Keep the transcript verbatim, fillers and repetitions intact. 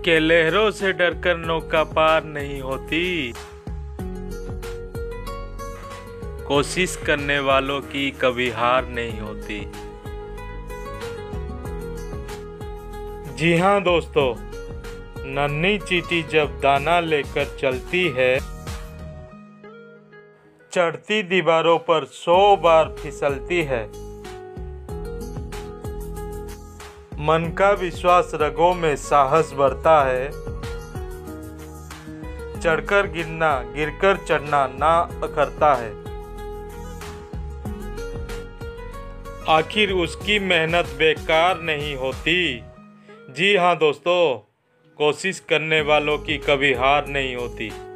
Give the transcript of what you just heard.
के लहरों से डरकर नौका पार नहीं होती। कोशिश करने वालों की कभी हार नहीं होती। जी हाँ दोस्तों, नन्ही चींटी जब दाना लेकर चलती है, चढ़ती दीवारों पर सौ बार फिसलती है। मन का विश्वास रगों में साहस भरता है। चढ़कर गिरना गिरकर चढ़ना ना अखरता है। आखिर उसकी मेहनत बेकार नहीं होती। जी हाँ दोस्तों, कोशिश करने वालों की कभी हार नहीं होती।